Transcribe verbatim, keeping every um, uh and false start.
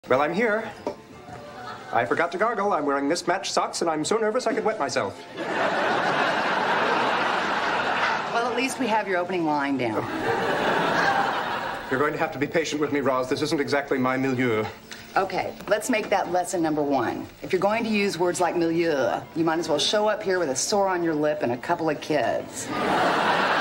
Well, I'm here. I forgot to gargle. I'm wearing mismatched socks, and I'm so nervous I could wet myself. Well, at least we have your opening line down. You're going to have to be patient with me, Roz. This isn't exactly my milieu. Okay, let's make that lesson number one. If you're going to use words like milieu, you might as well show up here with a sore on your lip and a couple of kids.